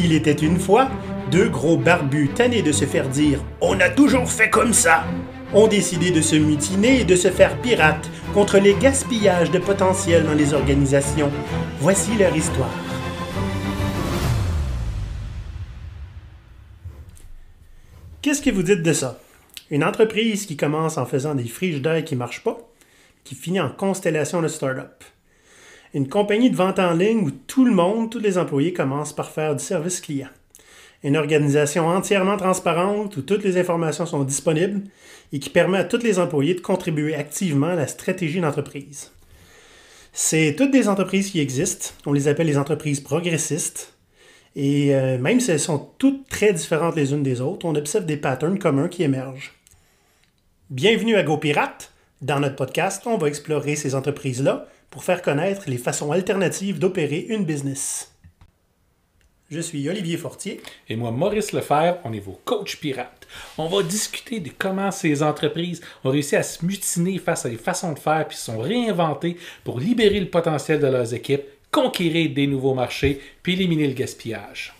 Il était une fois, deux gros barbus tannés de se faire dire « On a toujours fait comme ça !» ont décidé de se mutiner et de se faire pirates contre les gaspillages de potentiel dans les organisations. Voici leur histoire. Qu'est-ce que vous dites de ça? Une entreprise qui commence en faisant des frigidaires qui ne marchent pas, qui finit en constellation de start-up. Une compagnie de vente en ligne où tout le monde, tous les employés commencent par faire du service client. Une organisation entièrement transparente où toutes les informations sont disponibles et qui permet à tous les employés de contribuer activement à la stratégie d'entreprise. C'est toutes des entreprises qui existent. On les appelle les entreprises progressistes. Et même si elles sont toutes très différentes les unes des autres, on observe des patterns communs qui émergent. Bienvenue à GoPirate. Dans notre podcast, on va explorer ces entreprises-là pour faire connaître les façons alternatives d'opérer une business. Je suis Olivier Fortier. Et moi, Maurice Lefebvre, on est vos coachs pirates. On va discuter de comment ces entreprises ont réussi à se mutiner face à des façons de faire puis se sont réinventées pour libérer le potentiel de leurs équipes, conquérir des nouveaux marchés puis éliminer le gaspillage.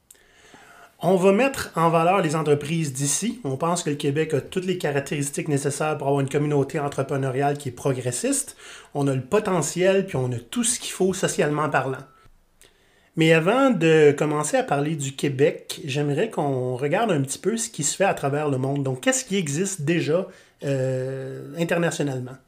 On va mettre en valeur les entreprises d'ici. On pense que le Québec a toutes les caractéristiques nécessaires pour avoir une communauté entrepreneuriale qui est progressiste. On a le potentiel puis on a tout ce qu'il faut socialement parlant. Mais avant de commencer à parler du Québec, j'aimerais qu'on regarde un petit peu ce qui se fait à travers le monde. Donc, qu'est-ce qui existe déjà internationalement?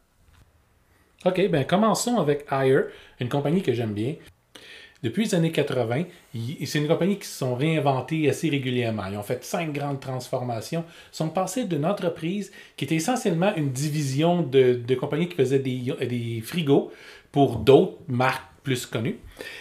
OK, bien commençons avec Hire, une compagnie que j'aime bien. Depuis les années 80, c'est une compagnie qui se sont réinventées assez régulièrement. Ils ont fait 5 grandes transformations. Ils sont passés d'une entreprise qui était essentiellement une division de compagnies qui faisaient des frigos pour d'autres marques plus connues.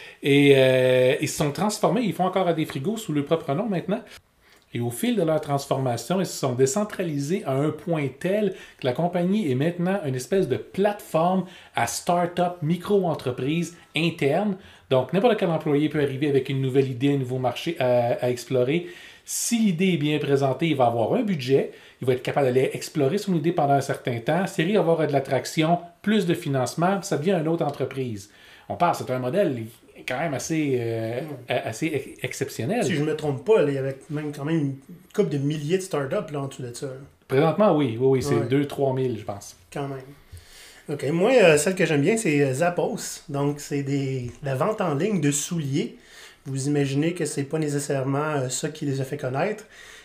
Et ils se sont transformés, ils font encore des frigos sous leur propre nom maintenant. Et au fil de leur transformation, ils se sont décentralisés à un point tel que la compagnie est maintenant une espèce de plateforme à start-up, micro-entreprise interne. Donc, n'importe quel employé peut arriver avec une nouvelle idée, un nouveau marché à explorer. Si l'idée est bien présentée, il va avoir un budget, il va être capable d'aller explorer son idée pendant un certain temps, il va avoir de l'attraction, plus de financement, puis ça devient une autre entreprise. On parle, c'est un modèle quand même assez exceptionnel. Si je ne me trompe pas, il y avait quand même une couple de milliers de startups là, en dessous de ça. Présentement, oui, c'est 2-3 000, je pense. Quand même. OK. Moi, celle que j'aime bien, c'est Zappos. Donc, c'est la vente en ligne de souliers. Vous imaginez que c'est pas nécessairement ça qui les a fait connaître.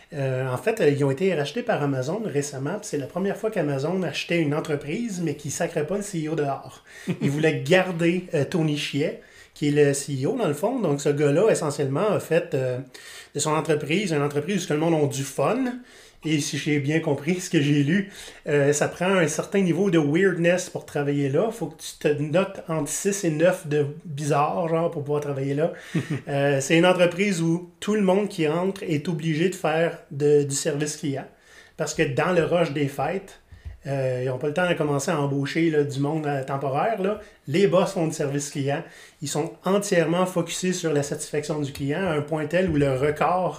En fait, ils ont été rachetés par Amazon récemment. C'est la première fois qu'Amazon achetait une entreprise, mais qui ne sacrait pas le CEO dehors. Ils voulaient garder Tony Hsieh, qui est le CEO dans le fond. Donc, ce gars-là, essentiellement, a fait de son entreprise une entreprise où tout le monde a du fun. Et si j'ai bien compris ce que j'ai lu, ça prend un certain niveau de weirdness pour travailler là. Il faut que tu te notes entre 6 et 9 de bizarre, genre, pour pouvoir travailler là. C'est une entreprise où tout le monde qui entre est obligé de faire du service client. Parce que dans le rush des fêtes, ils n'ont pas le temps de commencer à embaucher là, du monde temporaire. Là. Les boss font du service client. Ils sont entièrement focusés sur la satisfaction du client à un point tel où le record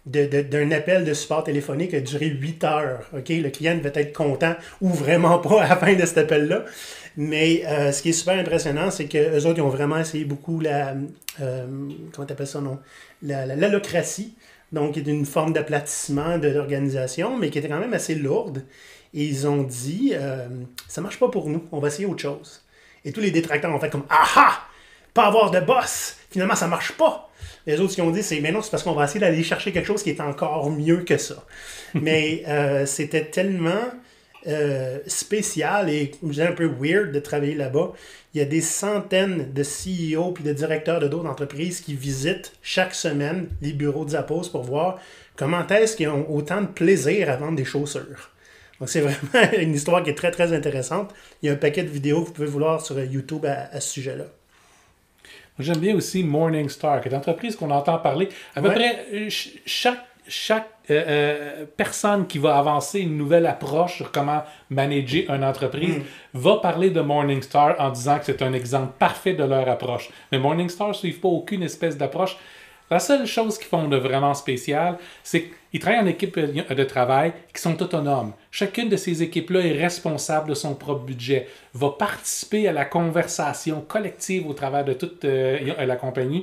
d'un appel de support téléphonique a duré 8 heures. Okay? Le client devait être content ou vraiment pas à la fin de cet appel-là. Mais ce qui est super impressionnant, c'est qu'eux autres, ils ont vraiment essayé beaucoup comment t'appelles ça, non? L'allocratie. Donc, qui est une forme d'aplatissement de l'organisation, mais qui était quand même assez lourde. Et ils ont dit, ça marche pas pour nous, on va essayer autre chose. Et tous les détracteurs ont fait comme, aha! Pas avoir de boss! Finalement, ça marche pas! Les autres, ce qu'ils ont dit, mais non, c'est parce qu'on va essayer d'aller chercher quelque chose qui est encore mieux que ça. Mais c'était tellement spécial et, je dirais, un peu weird de travailler là-bas. Il y a des centaines de CEO puis de directeurs de d'autres entreprises qui visitent chaque semaine les bureaux de Zappos pour voir comment est-ce qu'ils ont autant de plaisir à vendre des chaussures. Donc, c'est vraiment une histoire qui est très, très intéressante. Il y a un paquet de vidéos que vous pouvez voir sur YouTube à ce sujet-là. J'aime bien aussi Morningstar, qui est une entreprise qu'on entend parler. À peu près chaque personne qui va avancer une nouvelle approche sur comment manager une entreprise va parler de Morningstar en disant que c'est un exemple parfait de leur approche. Mais Morningstar ne suit pas aucune espèce d'approche. La seule chose qu'ils font de vraiment spécial, c'est qu'ils travaillent en équipe de travail qui sont autonomes. Chacune de ces équipes-là est responsable de son propre budget, va participer à la conversation collective au travers de toute la compagnie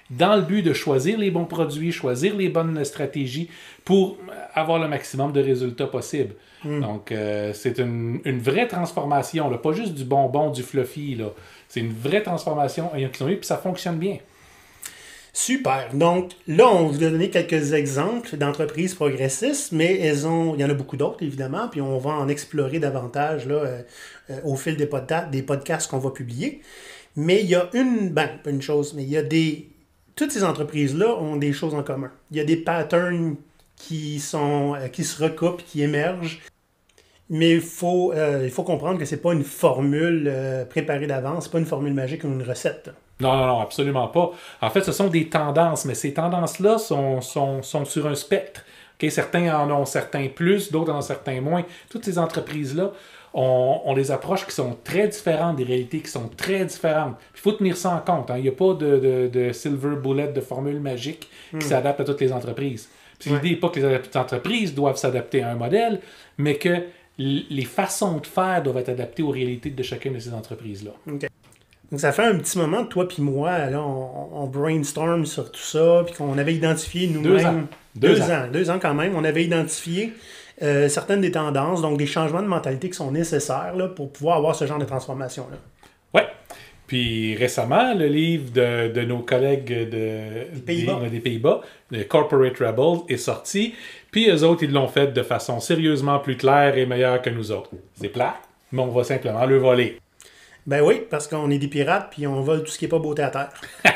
dans le but de choisir les bons produits, choisir les bonnes stratégies pour avoir le maximum de résultats possibles. Donc, c'est une vraie transformation, là, pas juste du bonbon, du fluffy, là. C'est une vraie transformation qu'ils ont eu, puis ça fonctionne bien. Super. Donc, là, on vous a donné quelques exemples d'entreprises progressistes, mais il y en a beaucoup d'autres, évidemment, puis on va en explorer davantage là, au fil des podcasts qu'on va publier. Mais il y a pas une chose, mais il y a toutes ces entreprises-là ont des choses en commun. Il y a des patterns qui se recoupent, qui émergent. Mais il faut comprendre que c'est pas une formule préparée d'avance, c'est pas une formule magique ou une recette. Non, absolument pas. En fait, ce sont des tendances, mais ces tendances-là sont sur un spectre. Okay? Certains en ont certains plus, d'autres en ont certains moins. Toutes ces entreprises-là, on les approches qui sont très différentes, des réalités qui sont très différentes. Il faut tenir ça en compte. Hein? Il n'y a pas de silver bullet, de formule magique qui s'adapte à toutes les entreprises. L'idée n'est pas que les entreprises doivent s'adapter à un modèle, mais que les façons de faire doivent être adaptées aux réalités de chacune de ces entreprises-là. Okay. Donc, ça fait un petit moment, toi puis moi, là, on brainstorm sur tout ça, puis qu'on avait identifié nous-mêmes... 2 ans. 2 ans quand même. On avait identifié certaines des tendances, donc des changements de mentalité qui sont nécessaires là, pour pouvoir avoir ce genre de transformation-là. Oui. Puis récemment, le livre de nos collègues des Pays-Bas, le Corporate Rebels, est sorti. Puis eux autres, ils l'ont fait de façon sérieusement plus claire et meilleure que nous autres. C'est plat, mais on va simplement le voler. Ben oui, parce qu'on est des pirates, puis on vole tout ce qui n'est pas beauté à terre.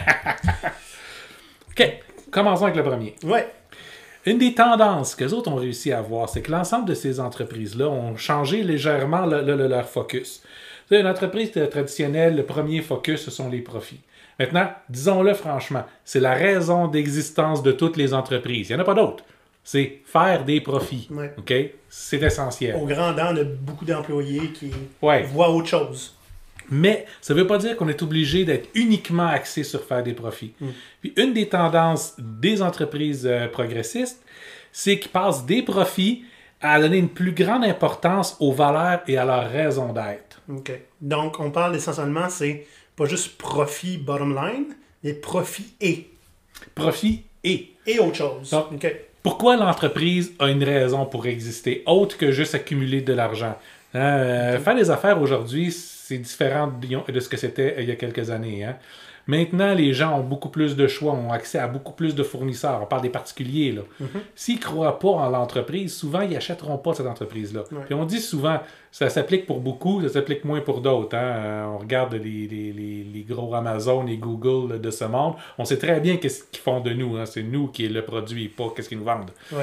OK, commençons avec le premier. Ouais. Une des tendances qu'eux autres ont réussi à avoir, c'est que l'ensemble de ces entreprises-là ont changé légèrement leur focus. Une entreprise traditionnelle, le premier focus, ce sont les profits. Maintenant, disons-le franchement, c'est la raison d'existence de toutes les entreprises. Il n'y en a pas d'autres. C'est faire des profits. Ouais. OK? C'est essentiel. Au grand dam, on a beaucoup d'employés qui voient autre chose. Mais ça ne veut pas dire qu'on est obligé d'être uniquement axé sur faire des profits. Puis une des tendances des entreprises progressistes, c'est qu'ils passent des profits à donner une plus grande importance aux valeurs et à leur raison d'être. OK. Donc, on parle essentiellement, c'est pas juste profit bottom line, mais profit et. Profit et. Et autre chose. Donc, OK. Pourquoi l'entreprise a une raison pour exister, autre que juste accumuler de l'argent? Faire des affaires aujourd'hui, c'est différent de ce que c'était il y a quelques années. Hein? Maintenant, les gens ont beaucoup plus de choix, ont accès à beaucoup plus de fournisseurs. On parle des particuliers. Là. S'ils ne croient pas en l'entreprise, souvent, ils n'achèteront pas cette entreprise-là. Puis on dit souvent, ça s'applique pour beaucoup, ça s'applique moins pour d'autres. Hein? On regarde les gros Amazon et Google de ce monde. On sait très bien qu'est-ce qu'ils font de nous. Hein? C'est nous qui est le produit, pas qu'est-ce qu'ils nous vendent. Ouais.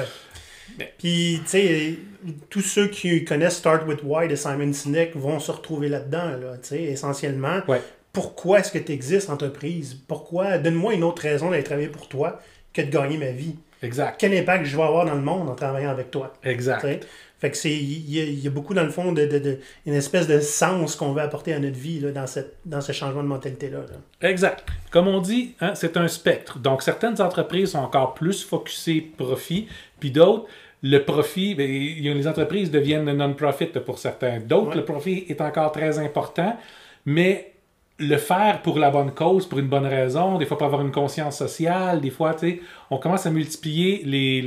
Puis, tu sais, tous ceux qui connaissent Start With Why de Simon Sinek vont se retrouver là-dedans, là, tu sais, essentiellement. Ouais. Pourquoi est-ce que tu existes, entreprise? Pourquoi? Donne-moi une autre raison d'aller travailler pour toi que de gagner ma vie. Exact. Quel impact je vais avoir dans le monde en travaillant avec toi? Exact. T'sais? Fait que il y a beaucoup, dans le fond, une espèce de sens qu'on veut apporter à notre vie là, dans ce changement de mentalité-là. Là. Exact. Comme on dit, hein, c'est un spectre. Donc, certaines entreprises sont encore plus focusées profit, puis d'autres, le profit, les entreprises deviennent non-profit pour certains. D'autres, le profit est encore très important, mais le faire pour la bonne cause, pour une bonne raison, des fois pour avoir une conscience sociale, des fois, tu sais, on commence à multiplier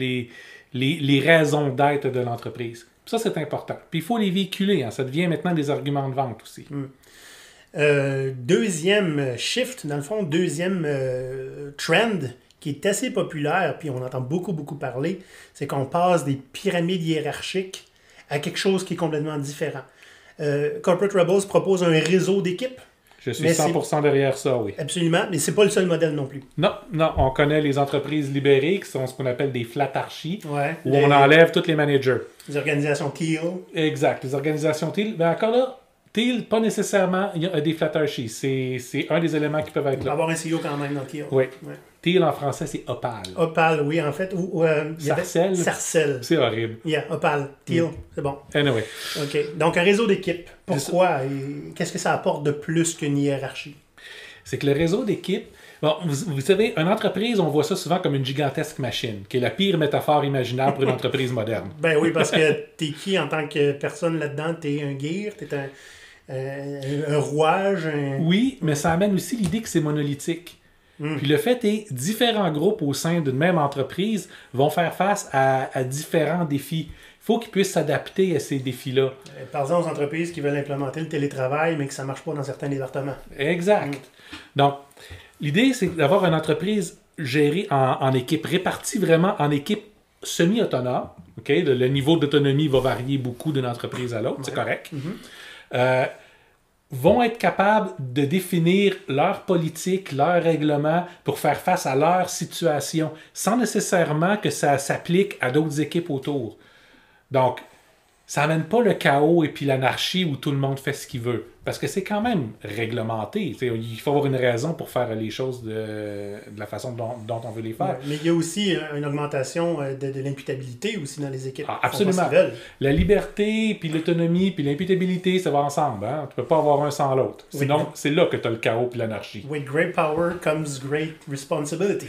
les raisons d'être de l'entreprise. Ça, c'est important. Puis il faut les véhiculer. Hein. Ça devient maintenant des arguments de vente aussi. Deuxième shift, dans le fond, deuxième trend qui est assez populaire, puis on entend beaucoup parler, c'est qu'on passe des pyramides hiérarchiques à quelque chose qui est complètement différent. Corporate Rebels propose un réseau d'équipes. Je suis 100% derrière ça, oui. Absolument, mais c'est pas le seul modèle non plus. Non, on connaît les entreprises libérées, qui sont ce qu'on appelle des flatarchies, où on enlève tous les managers. Les organisations Teal. Exact, les organisations Teal. Mais encore là, Teal, pas nécessairement des flatarchies. C'est un des éléments qui peuvent être là. Il va avoir un CEO quand même dans Teal. Oui. Ouais. Teal en français, c'est Opal. Opal, oui, en fait. Sarcelle. Sarcelle. C'est horrible. Yeah, Opal. Teal, c'est bon. Anyway. OK. Donc, un réseau d'équipes. Pourquoi? Qu'est-ce que ça apporte de plus qu'une hiérarchie? C'est que le réseau d'équipes... Bon, vous savez, une entreprise, on voit ça souvent comme une gigantesque machine, qui est la pire métaphore imaginable pour une entreprise moderne. Ben oui, parce que t'es qui en tant que personne là-dedans? T'es un gear? T'es un rouage? Oui, mais ça amène aussi l'idée que c'est monolithique. Puis le fait est, différents groupes au sein d'une même entreprise vont faire face à différents défis. Il faut qu'ils puissent s'adapter à ces défis-là. Par exemple, aux entreprises qui veulent implémenter le télétravail, mais que ça ne marche pas dans certains départements. Exact. Donc, l'idée, c'est d'avoir une entreprise gérée en équipe, répartie vraiment en équipe semi-autonome. Okay? Le niveau d'autonomie va varier beaucoup d'une entreprise à l'autre, c'est correct. Vont être capables de définir leur politique, leurs règlements pour faire face à leur situation, sans nécessairement que ça s'applique à d'autres équipes autour. Donc, ça n'amène pas le chaos et puis l'anarchie où tout le monde fait ce qu'il veut. Parce que c'est quand même réglementé. T'sais, il faut avoir une raison pour faire les choses de la façon dont on veut les faire. Ouais, mais il y a aussi une augmentation de l'imputabilité aussi dans les équipes. Absolument. La liberté, puis l'autonomie, puis l'imputabilité, ça va ensemble. Hein? Tu ne peux pas avoir un sans l'autre. Sinon, c'est là que tu as le chaos et l'anarchie. With great power comes great responsibility.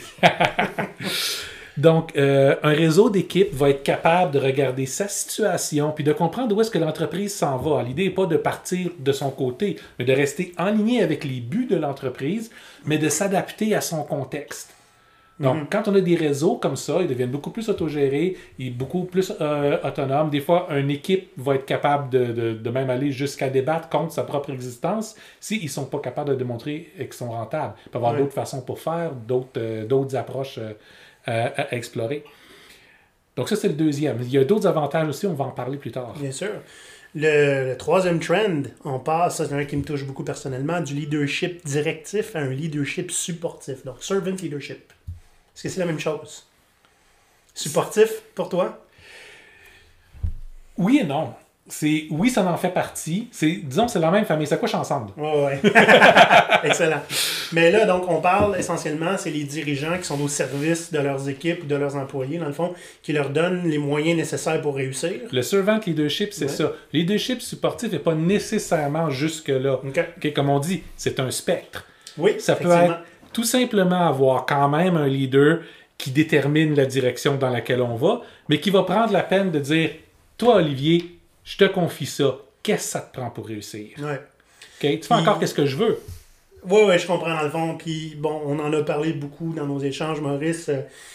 Donc, un réseau d'équipes va être capable de regarder sa situation puis de comprendre où est-ce que l'entreprise s'en va. L'idée n'est pas de partir de son côté, mais de rester aligné avec les buts de l'entreprise, mais de s'adapter à son contexte. Donc, quand on a des réseaux comme ça, ils deviennent beaucoup plus autogérés et beaucoup plus autonomes. Des fois, une équipe va être capable de même aller jusqu'à débattre contre sa propre existence s'ils ne sont pas capables de démontrer qu'ils sont rentables. Il peut y avoir d'autres façons pour faire, d'autres approches à explorer. Donc ça, c'est le deuxième. Il y a d'autres avantages aussi, on va en parler plus tard. Bien sûr. Le troisième trend, on passe, ça c'est un qui me touche beaucoup personnellement, du leadership directif à un leadership supportif. Donc, servant leadership. Est-ce que c'est la même chose? Supportif, pour toi? Oui et non. Oui, ça en fait partie. Disons que c'est la même famille, ça couche ensemble. Ouais. Excellent. Mais là, donc, on parle essentiellement, c'est les dirigeants qui sont au service de leurs équipes ou de leurs employés, dans le fond, qui leur donnent les moyens nécessaires pour réussir. Le servant leadership, c'est ça. Leadership supportif n'est pas nécessairement jusque-là. Okay, comme on dit, c'est un spectre. Oui, ça peut être tout simplement avoir quand même un leader qui détermine la direction dans laquelle on va, mais qui va prendre la peine de dire, toi, Olivier, je te confie ça. Qu'est-ce que ça te prend pour réussir? Ouais. Okay? Tu fais encore qu'est-ce que je veux? Oui, je comprends dans le fond. Puis, bon, on en a parlé beaucoup dans nos échanges, Maurice.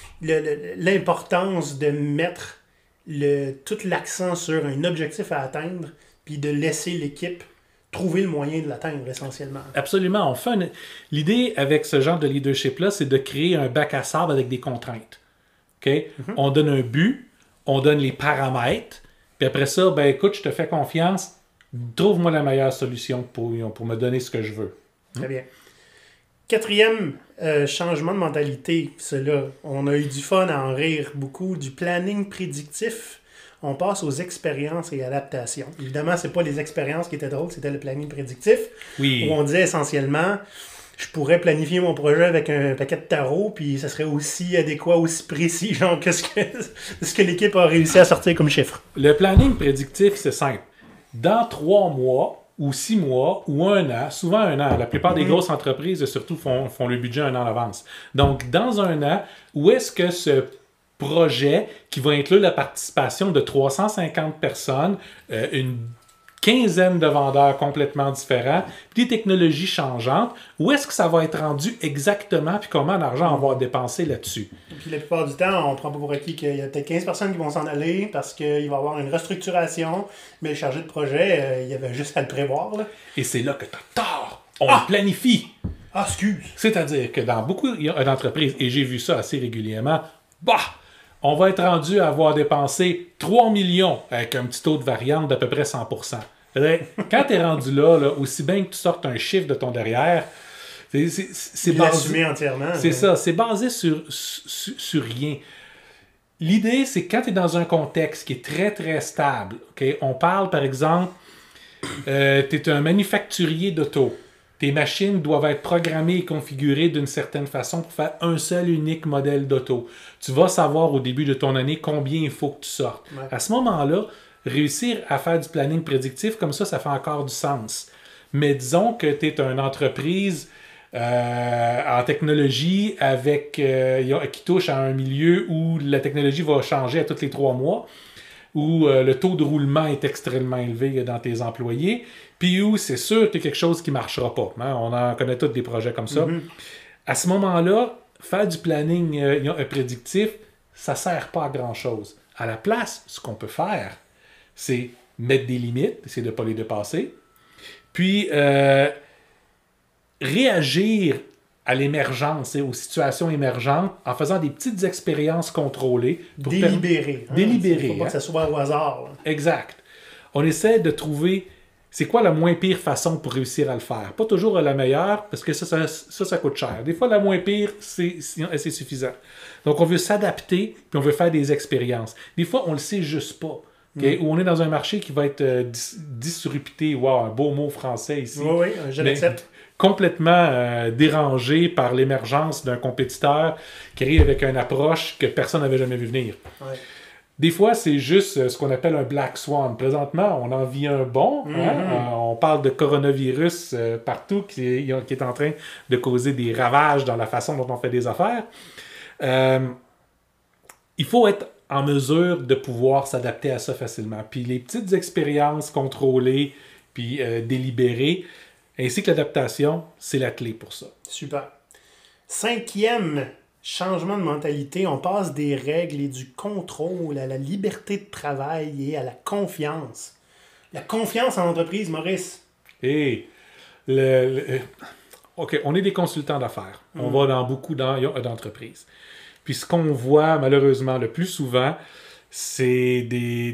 L'importance de mettre tout l'accent sur un objectif à atteindre, puis de laisser l'équipe trouver le moyen de l'atteindre, essentiellement. Absolument. L'idée avec ce genre de leadership-là, c'est de créer un bac à sable avec des contraintes. Okay? On donne un but, on donne les paramètres, puis après ça, ben écoute, je te fais confiance, trouve-moi la meilleure solution pour me donner ce que je veux. Très bien. Quatrième changement de mentalité, on a eu du fun à en rire beaucoup, du planning prédictif. On passe aux expériences et adaptations. Évidemment, c'est pas les expériences qui étaient drôles, c'était le planning prédictif. Oui. Où on disait essentiellement, je pourrais planifier mon projet avec un paquet de tarot, puis ça serait aussi adéquat, aussi précis, genre que ce que l'équipe a réussi à sortir comme chiffre. Le planning prédictif, c'est simple. Dans 3 mois, ou 6 mois, ou 1 an, souvent 1 an, la plupart des grosses entreprises, surtout, font le budget 1 an à l'avance. Donc, dans 1 an, où est-ce que ce projet, qui va inclure la participation de 350 personnes, une quinzaine de vendeurs complètement différents, puis des technologies changeantes, où est-ce que ça va être rendu exactement, puis comment d'argent on va dépenser là-dessus? Puis la plupart du temps, on prend pas pour acquis qu'il y a peut-être 15 personnes qui vont s'en aller parce qu'il va y avoir une restructuration, mais le chargé de projet, il y avait juste à le prévoir. Là. Et c'est là que tu as tort! On le planifie! Ah, excuse! C'est-à-dire que dans beaucoup d'entreprises, et j'ai vu ça assez régulièrement, on va être rendu à avoir dépensé 3 millions avec un petit taux de variante d'à peu près 100%. Quand tu es rendu là, aussi bien que tu sortes un chiffre de ton derrière, c'est basé entièrement. C'est ça, c'est basé sur rien. L'idée, c'est que quand tu es dans un contexte qui est très, très stable, okay, on parle par exemple, tu es un manufacturier d'auto. Tes machines doivent être programmées et configurées d'une certaine façon pour faire un seul unique modèle d'auto. Tu vas savoir au début de ton année combien il faut que tu sortes. Ouais. À ce moment-là, réussir à faire du planning prédictif comme ça fait encore du sens. Mais disons que tu es une entreprise en technologie qui touche à un milieu où la technologie va changer à tous les 3 mois, où le taux de roulement est extrêmement élevé dans tes employés, puis où c'est sûr qu'il y a quelque chose qui ne marchera pas. Hein? On en connaît tous des projets comme ça. À ce moment-là, faire du planning prédictif, ça ne sert pas à grand-chose. À la place, ce qu'on peut faire, c'est mettre des limites, essayer de ne pas les dépasser, puis réagir à l'émergence, aux situations émergentes, en faisant des petites expériences contrôlées. Délibérées. Délibérées. Il ne faut pas que ça soit au hasard. Là. Exact. On essaie de trouver c'est quoi la moins pire façon pour réussir à le faire. Pas toujours la meilleure, parce que ça coûte cher. Des fois, la moins pire, c'est suffisant. Donc, on veut s'adapter, puis on veut faire des expériences. Des fois, on le sait juste pas. Okay? Ou on est dans un marché qui va être disrupté. Wow, un beau mot français ici. Oui, je l'accepte. Complètement dérangé par l'émergence d'un compétiteur qui arrive avec une approche que personne n'avait jamais vu venir. Ouais. Des fois, c'est juste ce qu'on appelle un black swan. Présentement, on en vit un bon. On parle de coronavirus partout qui est en train de causer des ravages dans la façon dont on fait des affaires. Il faut être en mesure de pouvoir s'adapter à ça facilement. Puis les petites expériences contrôlées puis délibérées, ainsi que l'adaptation, c'est la clé pour ça. Super. 5e changement de mentalité, on passe des règles et du contrôle à la liberté de travail et à la confiance. La confiance en l'entreprise, Maurice. Et OK, on est des consultants d'affaires. On va dans beaucoup d'entreprises. Puis ce qu'on voit malheureusement le plus souvent, c'est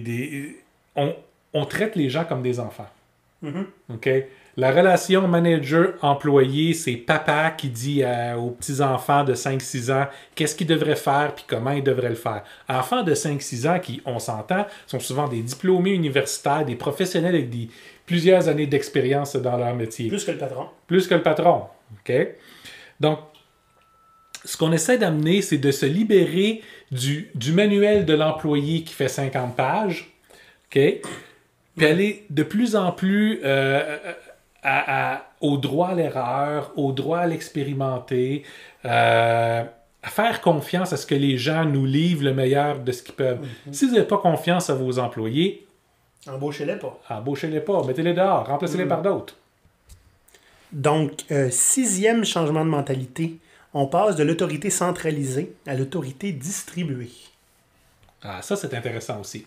on traite les gens comme des enfants. OK? La relation manager-employé, c'est papa qui dit aux petits-enfants de 5-6 ans qu'est-ce qu'ils devraient faire puis comment ils devraient le faire. Enfants de 5-6 ans qui, on s'entend, sont souvent des diplômés universitaires, des professionnels avec plusieurs années d'expérience dans leur métier. Plus que le patron. Plus que le patron. OK? Donc, ce qu'on essaie d'amener, c'est de se libérer du manuel de l'employé qui fait 50 pages, OK? Puis aller de plus en plus au droit à l'erreur, au droit à l'expérimenter, à faire confiance à ce que les gens nous livrent le meilleur de ce qu'ils peuvent. Si vous n'avez pas confiance à vos employés, embauchez-les pas. Embauchez-les pas, mettez-les dehors, remplacez-les par d'autres. Donc, 6e changement de mentalité. On passe de l'autorité centralisée à l'autorité distribuée. Ah, ça, c'est intéressant aussi.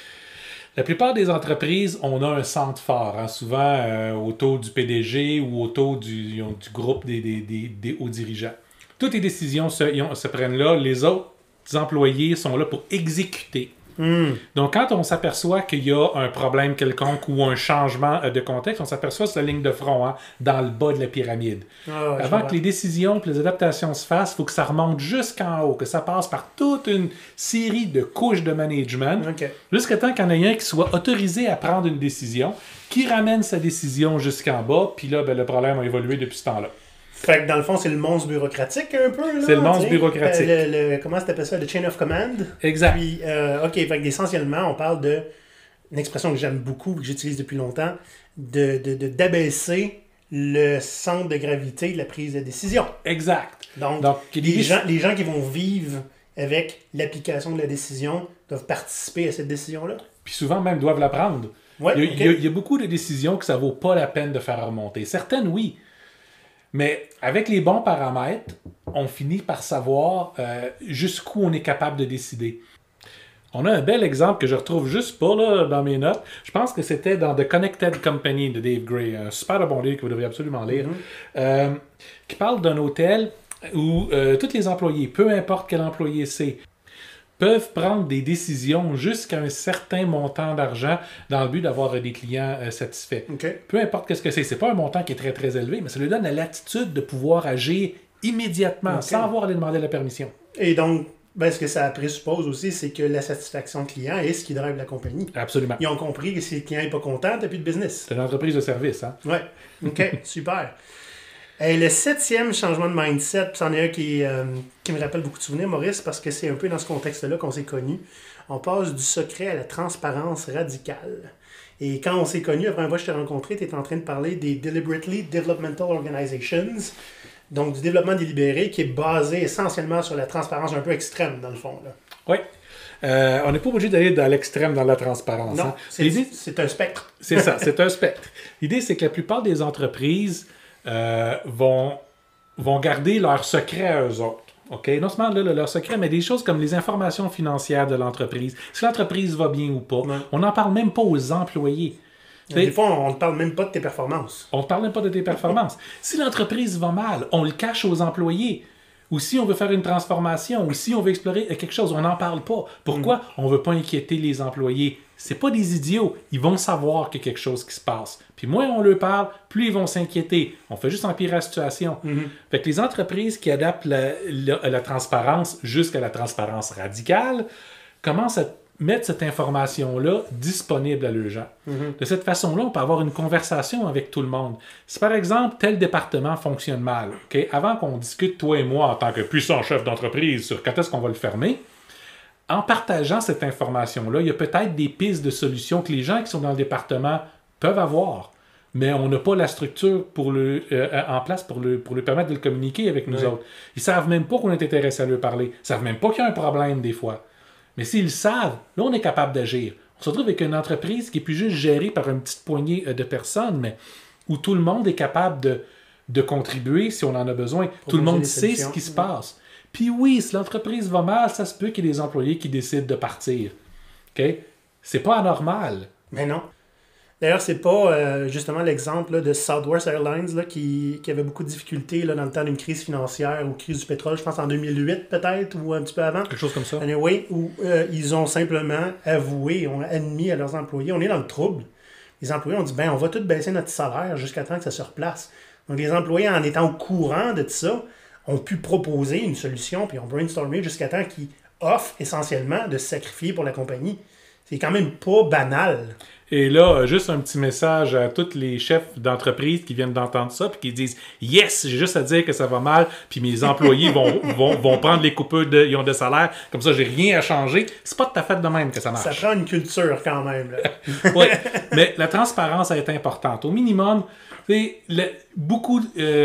La plupart des entreprises, on a un centre fort, hein, souvent autour du PDG ou autour du groupe des hauts dirigeants. Toutes les décisions se prennent là. Les autres employés sont là pour exécuter. Donc, quand on s'aperçoit qu'il y a un problème quelconque ou un changement de contexte, on s'aperçoit sur la ligne de front, hein, dans le bas de la pyramide. Avant que les décisions et les adaptations se fassent, il faut que ça remonte jusqu'en haut, que ça passe par toute une série de couches de management, jusqu'à temps qu'il y en ait un qui soit autorisé à prendre une décision, qui ramène sa décision jusqu'en bas, puis là, ben, le problème a évolué depuis ce temps-là. Fait que dans le fond, c'est le monstre bureaucratique un peu. C'est le monstre bureaucratique. Comment tu appelles ça? Le chain of command. Exact. Puis, OK, fait que essentiellement, on parle une expression que j'aime beaucoup, que j'utilise depuis longtemps, d'abaisser le centre de gravité de la prise de décision. Exact. Donc les gens qui vont vivre avec l'application de la décision doivent participer à cette décision-là. Puis souvent même doivent la prendre. Ouais, il y a beaucoup de décisions que ça vaut pas la peine de faire remonter. Certaines, oui. Mais avec les bons paramètres, on finit par savoir jusqu'où on est capable de décider. On a un bel exemple que je retrouve juste pas là, dans mes notes. Je pense que c'était dans The Connected Company de Dave Gray, un super bon livre que vous devriez absolument lire, qui parle d'un hôtel où tous les employés, peu importe quel employé c'est, peuvent prendre des décisions jusqu'à un certain montant d'argent dans le but d'avoir des clients satisfaits. Peu importe ce que c'est. C'est pas un montant qui est très, très élevé, mais ça lui donne la latitude de pouvoir agir immédiatement sans avoir à aller demander la permission. Et donc, ce que ça présuppose aussi, c'est que la satisfaction client est ce qui drive la compagnie. Absolument. Ils ont compris que si le client n'est pas content, t'as plus de business. C'est une entreprise de service, hein? Ouais. OK, super. Et le 7e changement de mindset, c'en est un qui me rappelle beaucoup de souvenirs, Maurice, parce que c'est un peu dans ce contexte-là qu'on s'est connus. On passe du secret à la transparence radicale. Et quand on s'est connus, la première fois que je t'ai rencontré, tu étais en train de parler des Deliberately Developmental Organizations, donc du développement délibéré qui est basé essentiellement sur la transparence un peu extrême, dans le fond. Là. Oui. On n'est pas obligé d'aller dans l'extrême dans la transparence. Non, hein. c'est un spectre. C'est ça, c'est un spectre. L'idée, c'est que la plupart des entreprises vont vont garder leurs secrets à eux autres. OK? Non seulement leur secret, mais des choses comme les informations financières de l'entreprise. Si l'entreprise va bien ou pas. Ouais. On n'en parle même pas aux employés. Des fois, on ne parle même pas de tes performances. On ne parle même pas de tes performances. Si l'entreprise va mal, on le cache aux employés. Ou si on veut faire une transformation, ou si on veut explorer quelque chose, on n'en parle pas. Pourquoi? On ne veut pas inquiéter les employés. C'est pas des idiots. Ils vont savoir qu'il y a quelque chose qui se passe. Puis moins on leur parle, plus ils vont s'inquiéter. On fait juste empirer la situation. Fait que les entreprises qui adaptent la transparence jusqu'à la transparence radicale commencent à mettre cette information-là disponible à leurs gens. De cette façon-là, on peut avoir une conversation avec tout le monde. Si par exemple, tel département fonctionne mal, okay, avant qu'on discute, toi et moi, en tant que puissant chef d'entreprise, sur quand est-ce qu'on va le fermer, en partageant cette information-là, il y a peut-être des pistes de solutions que les gens qui sont dans le département peuvent avoir. Mais on n'a pas la structure en place pour lui permettre de le communiquer avec nous autres. Ils ne savent même pas qu'on est intéressé à leur parler. Ils ne savent même pas qu'il y a un problème des fois. Mais s'ils le savent, là, on est capable d'agir. On se retrouve avec une entreprise qui est plus juste gérée par une petite poignée de personnes, mais où tout le monde est capable de contribuer si on en a besoin. Tout le monde sait ce qui se passe. Puis oui, si l'entreprise va mal, ça se peut qu'il y ait des employés qui décident de partir. OK? C'est pas anormal. Mais non. D'ailleurs, c'est pas justement l'exemple là, de Southwest Airlines là, qui avait beaucoup de difficultés là, dans le temps d'une crise financière ou crise du pétrole, je pense en 2008 peut-être, ou un petit peu avant. Quelque chose comme ça. Anyway, où ils ont simplement avoué, ont admis à leurs employés, on est dans le trouble. Les employés ont dit, on va tout baisser notre salaire jusqu'à temps que ça se replace. Donc les employés, en étant au courant de tout ça, ont pu proposer une solution, puis ont brainstormé jusqu'à temps qu'ils offrent essentiellement de se sacrifier pour la compagnie. C'est quand même pas banal. Et là, juste un petit message à tous les chefs d'entreprise qui viennent d'entendre ça puis qui disent « Yes, j'ai juste à dire que ça va mal, puis mes employés vont prendre les coupures de salaire, comme ça, j'ai rien à changer. » C'est pas de ta fait de même que ça marche. Ça prend une culture quand même. Oui, mais la transparence est importante. Au minimum, beaucoup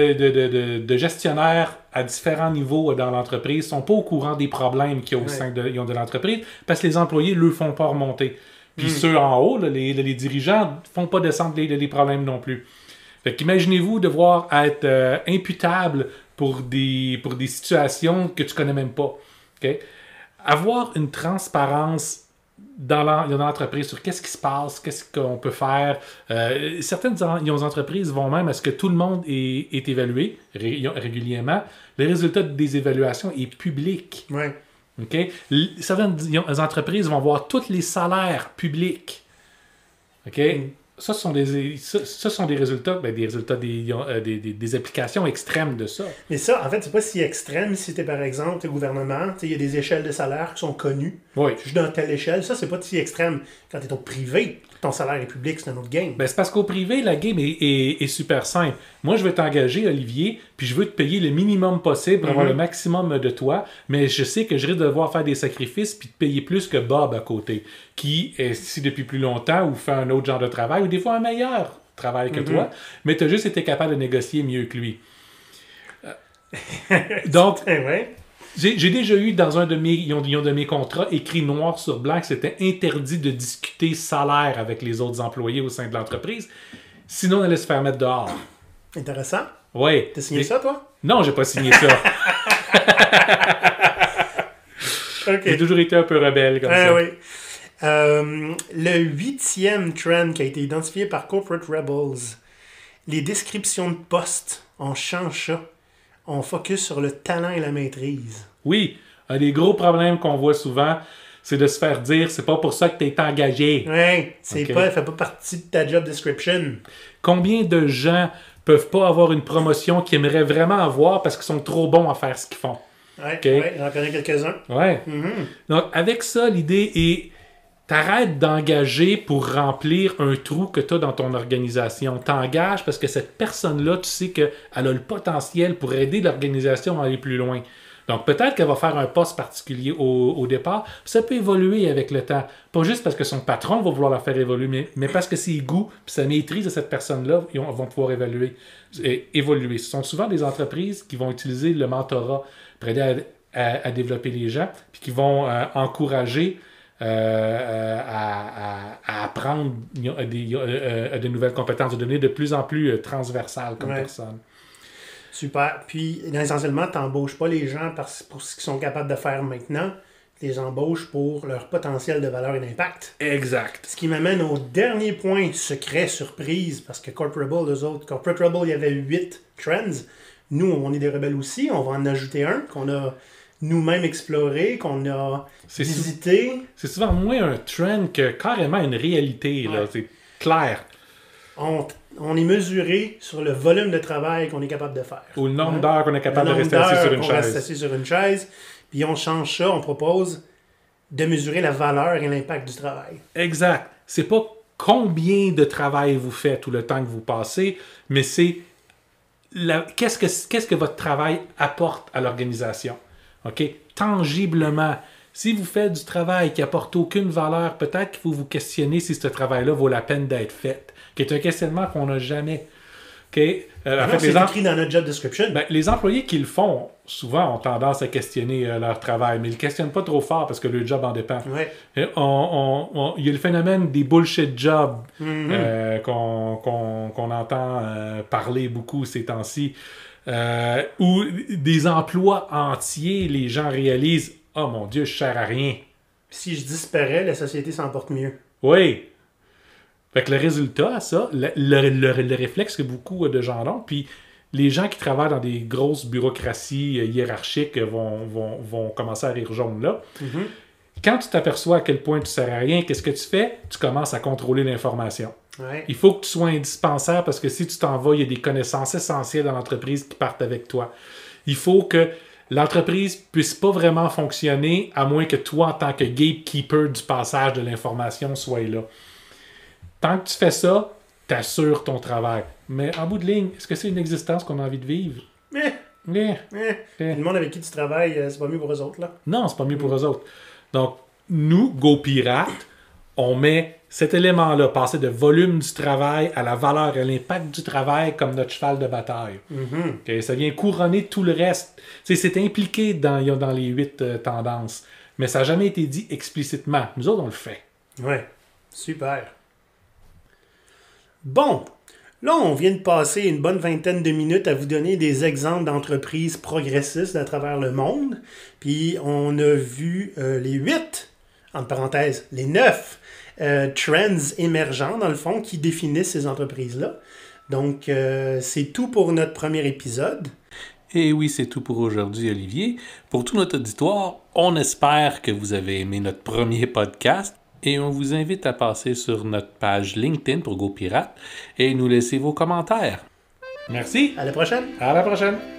de gestionnaires à différents niveaux dans l'entreprise sont pas au courant des problèmes qu'il y a au sein de l'entreprise parce que les employés ne le font pas remonter. Puis ceux en haut, là, les dirigeants, ne font pas descendre les problèmes non plus. Fait qu'imaginez-vous devoir être imputable pour des situations que tu connais même pas. Okay? Avoir une transparence dans l'entreprise sur qu'est-ce qui se passe, qu'est-ce qu'on peut faire. Certaines entreprises vont même à ce que tout le monde est évalué régulièrement. Le résultat des évaluations est public. Ouais. Okay? Certaines entreprises vont voir tous les salaires publics. Okay? Ça, ce sont des résultats, des applications extrêmes de ça. Mais ça, en fait, c'est pas si extrême si t'es, par exemple, t'es gouvernement, il y a des échelles de salaire qui sont connues. Oui. Je suis dans telle échelle, ça, c'est pas si extrême. Quand t'es au privé, ton salaire est public, c'est un autre game. Ben, c'est parce qu'au privé, la game est super simple. Moi, je vais t'engager, Olivier, puis je veux te payer le minimum possible pour avoir le maximum de toi, mais je sais que je risque de devoir faire des sacrifices puis te payer plus que Bob à côté, qui est ici depuis plus longtemps ou fait un autre genre de travail, ou des fois un meilleur travail que toi, mais tu as juste été capable de négocier mieux que lui. Donc, j'ai déjà eu dans un de mes contrats écrit noir sur blanc que c'était interdit de discuter salaire avec les autres employés au sein de l'entreprise, sinon on allait se faire mettre dehors. Intéressant. Oui. T'as signé ça, toi? Non, j'ai pas signé ça. J'ai toujours été un peu rebelle comme ça. Oui. Le 8e trend qui a été identifié par Corporate Rebels, les descriptions de postes, on change ça. On focus sur le talent et la maîtrise. Oui, un des gros problèmes qu'on voit souvent, c'est de se faire dire c'est pas pour ça que tu es engagé. Oui, ça fait pas partie de ta job description. Combien de gens peuvent pas avoir une promotion qu'ils aimeraient vraiment avoir parce qu'ils sont trop bons à faire ce qu'ils font? Oui, j'en connais quelques-uns. Oui. Donc, avec ça, l'idée est t'arrêtes d'engager pour remplir un trou que tu as dans ton organisation. T'engages parce que cette personne-là, tu sais qu'elle a le potentiel pour aider l'organisation à aller plus loin. Donc, peut-être qu'elle va faire un poste particulier au départ. Ça peut évoluer avec le temps. Pas juste parce que son patron va vouloir la faire évoluer, mais parce que ses goûts et sa maîtrise de cette personne-là vont pouvoir évoluer. Ce sont souvent des entreprises qui vont utiliser le mentorat pour aider à développer les gens, puis qui vont encourager à apprendre de nouvelles compétences, de devenir de plus en plus transversal comme personne. Super. Puis, essentiellement, tu n'embauches pas les gens pour ce qu'ils sont capables de faire maintenant. Tu les embauches pour leur potentiel de valeur et d'impact. Exact. Ce qui m'amène au dernier point, secret, surprise, parce que Corporate Rebel, il y avait 8 trends. Nous, on est des rebelles aussi. On va en ajouter un qu'on a nous-mêmes exploré, qu'on a visité. C'est souvent moins un trend que carrément une réalité. Là. C'est clair. On est mesuré sur le volume de travail qu'on est capable de faire. Ou le nombre d'heures qu'on est capable de rester assis sur une chaise. Reste assis sur une chaise. Puis on change ça, on propose de mesurer la valeur et l'impact du travail. Exact. C'est pas combien de travail vous faites ou le temps que vous passez, mais c'est qu'est-ce que votre travail apporte à l'organisation. OK? Tangiblement. Si vous faites du travail qui n'apporte aucune valeur, peut-être qu'il faut vous questionner si ce travail-là vaut la peine d'être fait. Qui est un questionnement qu'on n'a jamais. Okay? C'est écrit dans notre job description. Les employés qui le font, souvent, ont tendance à questionner leur travail, mais ils ne le questionnent pas trop fort parce que le job en dépend. Ouais. Il y a le phénomène des bullshit jobs qu'on entend parler beaucoup ces temps-ci, où des emplois entiers, les gens réalisent « Oh mon Dieu, je ne sers à rien. » Si je disparais, la société s'en porte mieux. Oui. Fait que le résultat à ça, le réflexe que beaucoup de gens ont, puis les gens qui travaillent dans des grosses bureaucraties hiérarchiques vont commencer à rire jaune là. Mm-hmm. Quand tu t'aperçois à quel point tu ne sers à rien, qu'est-ce que tu fais? Tu commences à contrôler l'information. Ouais. Il faut que tu sois indispensable parce que si tu t'en vas, il y a des connaissances essentielles dans l'entreprise qui partent avec toi. Il faut que l'entreprise puisse pas vraiment fonctionner à moins que toi, en tant que gatekeeper du passage de l'information, sois là. Tant que tu fais ça, tu assures ton travail. Mais en bout de ligne, est-ce que c'est une existence qu'on a envie de vivre? Le monde avec qui tu travailles, c'est pas mieux pour eux autres, là? Non, c'est pas mieux pour eux autres. Donc, nous, GoPirate, on met cet élément-là, passer de volume du travail à la valeur et l'impact du travail comme notre cheval de bataille. Mm-hmm. Okay? Ça vient couronner tout le reste. C'est impliqué dans les 8 tendances, mais ça n'a jamais été dit explicitement. Nous autres, on le fait. Ouais, super. Bon, là, on vient de passer une bonne vingtaine de minutes à vous donner des exemples d'entreprises progressistes à travers le monde. Puis, on a vu les 8, entre parenthèses, les 9 trends émergents, dans le fond, qui définissent ces entreprises-là. Donc, c'est tout pour notre premier épisode. Et oui, c'est tout pour aujourd'hui, Olivier. Pour tout notre auditoire, on espère que vous avez aimé notre premier podcast. Et on vous invite à passer sur notre page LinkedIn pour GoPirate et nous laisser vos commentaires. Merci. À la prochaine. À la prochaine.